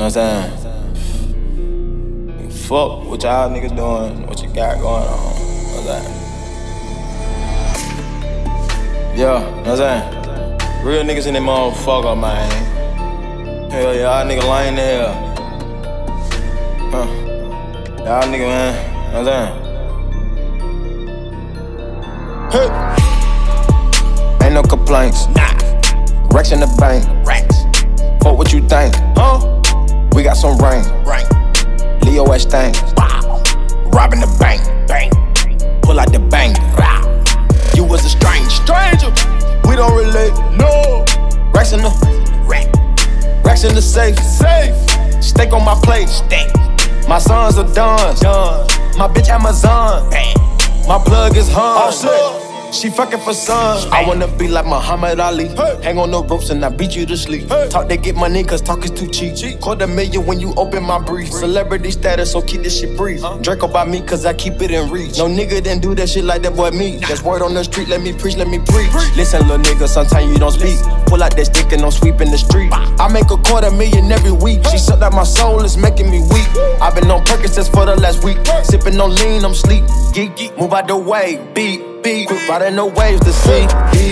know what I'm saying? Fuck what y'all niggas doing, what you got going on. Know what I'm saying? Yeah, know what I'm saying? Real niggas in that motherfucker, man. Hell yeah, y'all niggas lying the hell. Y'all niggas, man. Know what I'm saying? Hey. Ain't no complaints. Nah. Racks in the bank. Racks. Fuck what you think. We got some rain. Leo ass things. Wow. Robbing the bank. Bang. Pull out the bank. Wow. You was a stranger. We don't relate. No. Racks in the racks in the safe. Steak on my plate. My sons are done. My bitch Amazon. Bang. My plug is hung. She fucking for sun. I wanna be like Muhammad Ali. Hang on the ropes and I beat you to sleep. Talk they get money cause talk is too cheap. $250,000 when you open my brief. Celebrity status, so keep this shit brief. Draco by me cause I keep it in reach. No nigga didn't do that shit like that boy me. That's word on the street, let me preach, let me preach. Listen little nigga, sometimes you don't speak. Pull out that stick and don't sweep in the street. I make $250,000 every week. She sucked out my soul, it's making me weak. I've been on Percocets for the last week. Sipping on lean, I'm sleep. Geek, move out the way, beat. Quick riding the waves to see.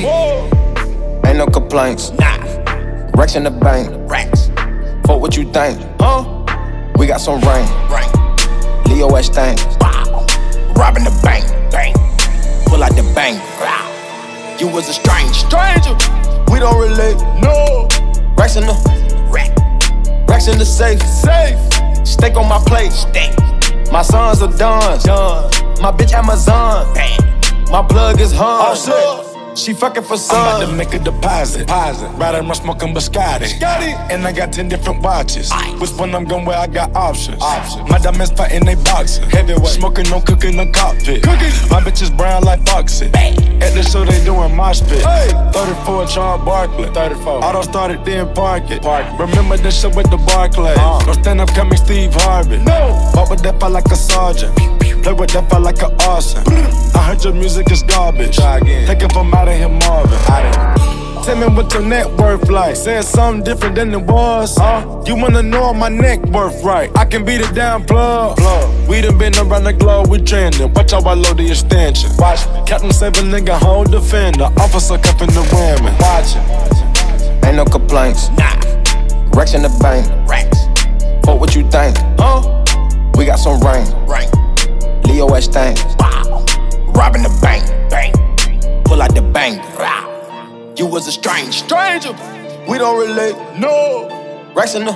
Ain't no complaints. Nah. Racks in the bank. Racks. Fuck what you think. We got some rain. Leo ass things. Wow. Robbing the bank. Bang. Pull out the bank. Wow. You was a stranger. We don't relate. No. Racks in the racks in the safe. Steak on my plate. My sons are done. My bitch Amazon. Bang. My plug is hung. She fucking for sun. I'm about to make a deposit. Right around smoking biscotti. And I got 10 different watches. Which one I'm going where I got options. My diamonds fighting they boxing. Heavyweight. Smoking, no cooking, no cockpit. My bitch is brown like Foxy. At the show they doing mosh pit. 34 Charles Barkley. 34. Auto started then park it. Remember this shit with the Barclays. No stand up coming Steve Harvey. Walk with that fight like a sergeant. Play with that fight like an arson. I heard your music is garbage. Take it from out of here, Marvin. Tell me what your net worth like. Saying something different than it was. You wanna know my neck worth right. I can beat it down, plug. We done been around the globe, we trending. Watch how I load the extension. Watch me. Captain 7 nigga, whole defender. Officer cuffing the women. Watch it. Ain't no complaints. Nah. Racks in the bank. Racks. Fuck what you think. We got some rain. Leo ass things. Wow. Robbing the bank. Bang. Pull out the bank. Wow. You was a stranger. We don't relate. No. Racks in the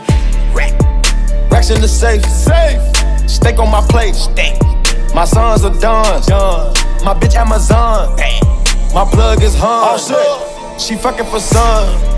safe. Steak on my plate. My sons are done. My bitch Amazon. Bang. My plug is hung. She fucking for sun.